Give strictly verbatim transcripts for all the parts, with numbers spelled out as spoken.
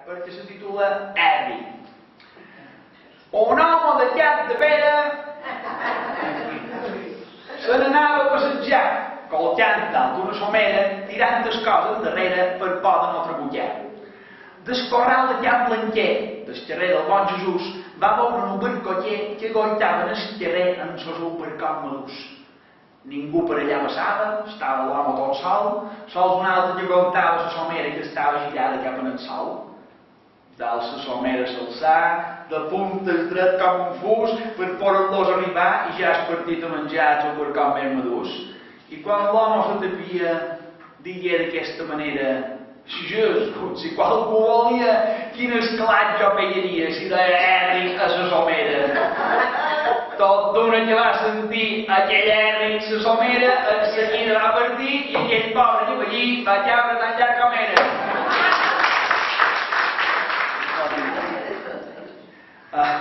perquè se titula Harry. Un home de Cap de Pere se n'anava a passejar, colcant dalt d'una somera, tirant les coses endarrere per por de no trebullar. Del corral de Can Blanquer, del carrer del Bon Jesús, va veure un barcoller que goitava en el carrer en el seu barcot madús. Ningú per allà passava, estava l'home tot sol, sols un altre que goitava la somera que estava girada cap en el sol. Dalt la somera s'alçà, de puntes dret com un fus, per poder-los arribar i ja has partit a menjar el barcot més madús. I quan l'home se tapia, digué d'aquesta manera: Jesús, si qualcú volia, quin esclat jo pegaria si deia Harry a la somera. Tot d'una que va sentir aquell Harry a la somera, en seguida va partir i aquell pobre que allí va llaure tan llarg com era. Ah,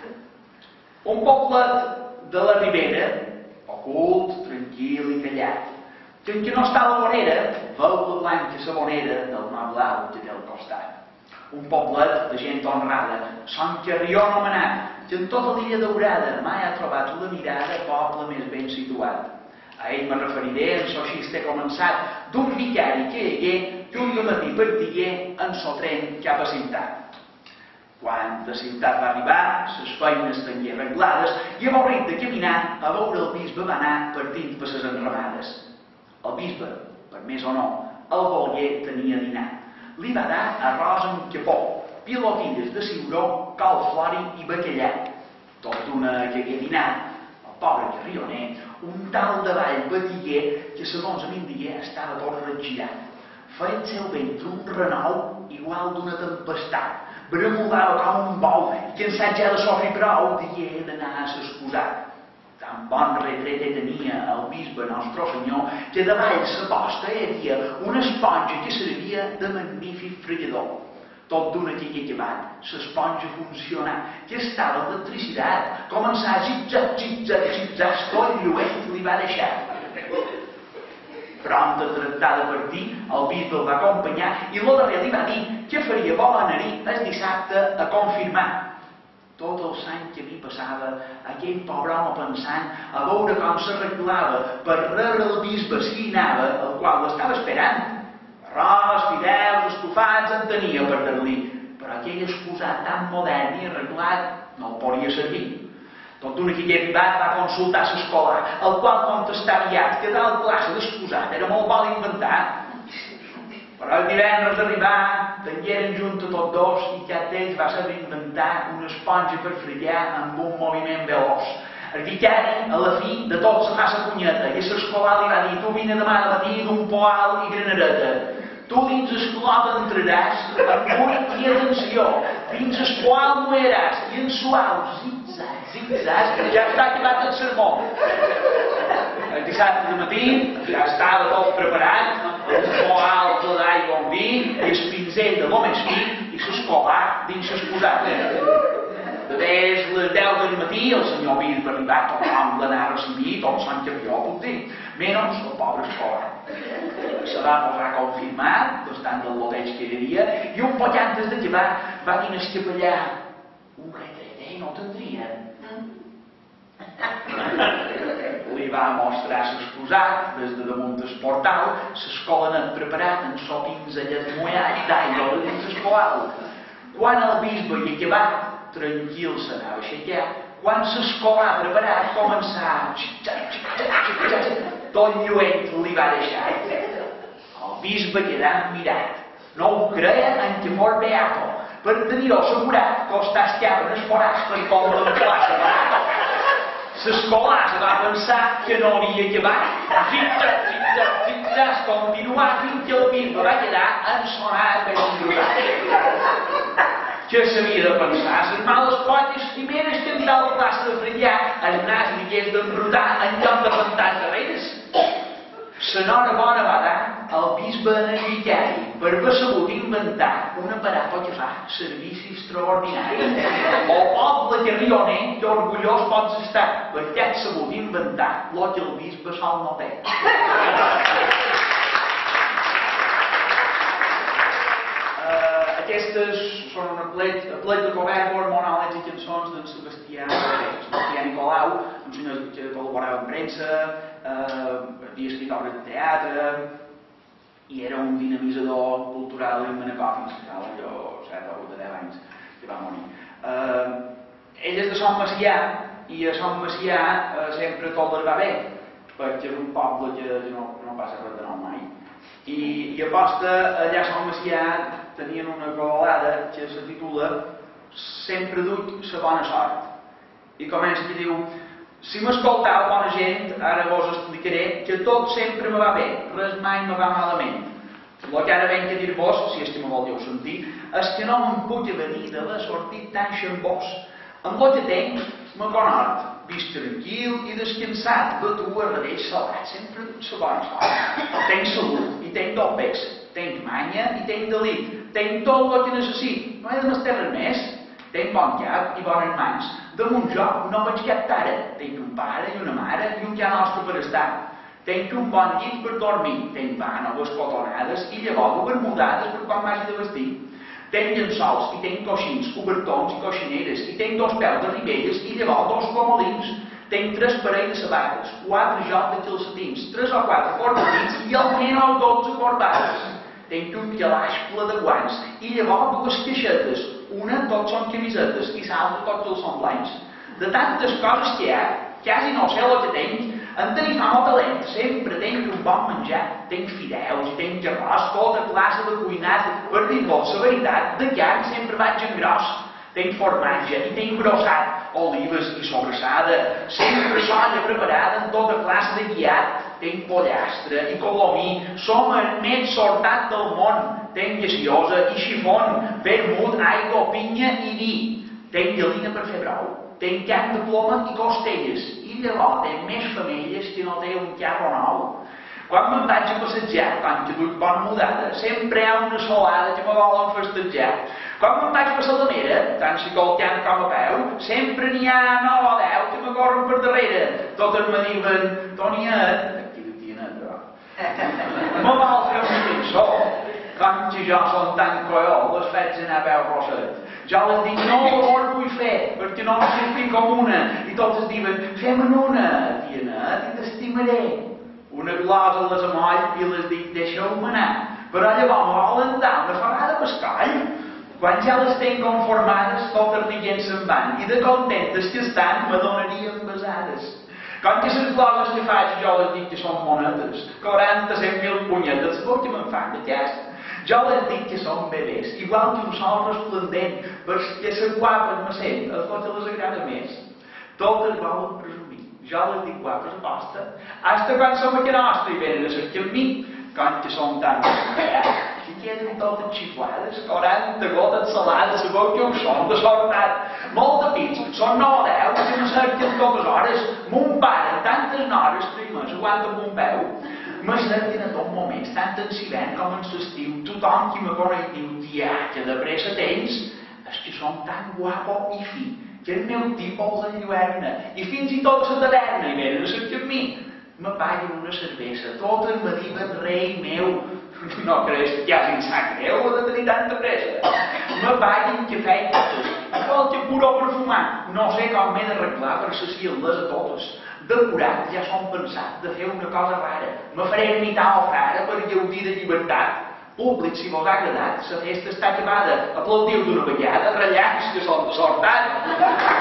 un poblet de la Ribera, ocult, tranquil i callat, que en què no està la vorera, veu la blanca sabonera del mar blau que té al costat. Un poblet de gent honrada, Sant Carrió anomenat, que en tota l'illa daurada mai ha trobat una mirada poble més ben situat. A ell me referiré en so xiste començat d'un vicari que hi hagué que un dematí partigué en so tren cap a ciutat. Quan de ciutat va arribar, les feines tenien arreglades i avorrit de caminar, a veure el bisbe va anar partint per les enramades. El bisbe, per més o no, el voler tenia dinar. Li va dar arròs amb capó, pilotilles de ciuró, calflori i bacallà. Tot d'una que hagué dinat, el pobre carrioner, un tal davall batiguer que, segons a mi em digué, estava tot regirat. Feia el seu ventre un renou igual d'una tempestat. Bramulava com un bou i que ensatjà de sofrir prou digué d'anar a s'excusar. Tan bon retret tenia el bisbe Nostre Senyor que davall sa posta hi havia una esponja que servia de magnífic fregador. Tot d'una que hi ha acabat, l'esponja funcionà, que estava electricitat, començà a zig-zag, zig-zag, zig-zag, tot lluent li va deixar. Pront a tractar de partir, el bisbe el va acompanyar i el darrer li va dir que faria bo anar-hi el dissabte a confirmar. Tot el sant que mi passava, aquell pobre home pensant a veure com s'arreglava per rebre el bisbe si hi anava, el qual l'estava esperant. Arròs, fideus, estofats en tenia per dar-li, però aquell excusat tan modern i arreglat no el podia servir. Tot d'una que hi ha arribat va consultar l'escolar, el qual contestà aviat que tal classe d'excusat era molt mal inventat. Però el divendres d'arribar, tengueren junta tots dos i cap d'ells va saber inventar una esponja per fregar amb un moviment veloç. El vicari, a la fi, de tot se fa sa punyeta i l'escolar li va dir: tu vine demà de matí d'un poal i granareta. Tu dins el clot entraràs amb buit i atenció, dins el poal moeràs i en suau, zig-zag, zig-zag, que ja està acabat el sermó. El dissabte de matí ja estava tot preparat, el poal ple d'aigua amb vi i el pinzell de l'home fi i l'escolar dins l'excusat. De des les deu del matí el senyor bisbe arribat tot l'ample d'anar a recibir tot Sant Carrió, puc dir, menys el pobre escolar. Se va posar a confirmar, bastant del loteig que hi havia, i un poc antes d'acabar va dir al capellà: un retret, no tindria? Li va mostrar l'excusat des de damunt del portal, l'escolanet preparat en so pinzellet mullat d'aigua de dins el poal. Quan el bisbe hi acabat, tranquil s'anava a aixecar, quan l'escolar preparat començà tot lluent li va deixar. El bisbe quedà mirat, no ho creia en que fos beato, per tenir-ho assegurat que els tascaven els forats per contemplar la barata. L'escolar se va pensar que no havia acabat. Zig-zag, zig-zag, zig-zag, continuar fins que el bisbe va quedar ensonat per un grup. Què s'havia de pensar? Les males potes primeres que entrar a la plaça de fregar, el nas li hagués d'enrotar en lloc de rentar darreres. L'enhorabona va dar al bisbe en el vicari per haver sabut inventar un aparat que fa servici extraordinari. El poble carrioner, que orgullós pots estar, perquè has sabut inventar el que el bisbe sol no té. aquestes són una plet de govern hormonals i cançons d'en Sebastià Sebastià Nicolau, un senyor que col·laborava en premsa, havia escrit obres de teatre i era un dinamitzador cultural i manacò fins que allò set o vuit o deu anys que va morir. Ell és de Sant Macià i a Sant Macià sempre tot les va bé, perquè és un poble que no passa res de nou mai. I aposta allà a Sant Macià tenien una colalada que se titula Sempre duc la bona sort. I comença que diu: si m'escoltau, bona gent, ara vos explicaré que tot sempre me va bé, res mai me va malament. El que ara venc a dir-vos, si és que me voleu sentir, és que no me'n puc venir d'haver sortit tan xambós. Amb el que tenc, me conhort, vist tranquil i descansat, batu a redeix salat, sempre duc la bona sort. Tenc salut i tenc dopex, tenc manya i tenc delit, tenc tot el que necessit, no he de menester res més. Tenc bon cap i bones mans. Damunt jo no veig cap tara. Tenc un pare i una mare i un ca nostre per estar. Tenc un bon llit per dormir. Tenc pa, noves cotonades i llavors bermudades per quan m'hagi de vestir. Tenc llençols i tenc coixins, cobertons i coixineres i tenc dos peus de ribelles i llavors dos comodins. Tenc tres parells de sabates, quatre jocs de calcetins, tres o quatre formatins i almenys dotze corbades. Tenc un calaix ple de guants i llavors dues caixetes, una tots són camisetes i l'altra tots els són blancs. De tantes coses que hi ha, quasi no sé el que tenc, en tenir fama de talent, sempre tenc un bon menjar, tenc fideus i tenc arròs, tota classe de cuinat, per dir-vos la veritat, de carn sempre vaig en gros. Tenc formatge i tenc brossat, olives i sobrassada, sempre soia preparada en tota classe de guiat. Tenc pollastre i colomí, som el més sortat del món. Tenc gaseosa i xifon, vermut, aigua, pinya i vi. Tenc gelina per fer brou, tenc carn de ploma i costelles, i llavors tenc més femelles que no té un carro nou. Quan me'n vaig a passejar, quan que duc bona mudada, sempre hi ha una solada que me volen festejar. Quan me'n vaig per Salamera, tant si colcant com a peu, sempre n'hi ha nou o deu que me corren per darrere. Totes me diuen: Toniet, aquí de Tianet, però. Me val fer una cançó, com que jo són tan coiol, les faig anar a peu roset. Jo les dic: no les vull fer, perquè no me senti com una. I totes diuen: fem-en una, Tianet, i t'estimaré. Una glosa les amoll i les dic: deixeu-me anar. Però llavors me volen dar una ferrada pescoll. Quan ja les tenc conformades, totes rient se'n van, i de contentes que estan, me donarien besades. Com que les gloses que faig jo les dic que són monetes, quaranta-set mil punyetes, vol que me'n fan d'aquest? Jo les dic que són bebès, igual que un sol resplendent, perquè se guapes me sent, a totes les agrada més. Totes volen presumir, jo les dic guapes a posta, hasta quan som a que nostra i venen a cercar amb mi, com que som tan desesperats, que queden totes xiflades, quaranta gotes salades, sabeu que ho som, de sortat. Molt de pits, són nou o deu, que me cerquen totes hores. Mon pare, en tantes hores, primers, aguanta amb un peu. Me cerquen a tot moments, tant en hivern com en l'estiu. Tothom qui me coneix diu: tia, que de pressa tens, és que som tan guapo i fi, que el meu tipus els enlluerna, i fins i tot la taverna, i venen a cercar amb mi. Me paguen una cervesa, totes me diuen: rei meu, no creus que ja fins sap greu de tenir tanta pressa. Me paguen cafè i totes, i qualque puro perfumar, no sé com m'he d'arreglar per saciar-les a totes. Decorat ja som pensat de fer una cosa rara, me faré imitar el frare per gaudir de llibertat. Públic, si vos ha agradat, la festa està acabada, aplaudiu d'una vegada, ratllants que són de sortat.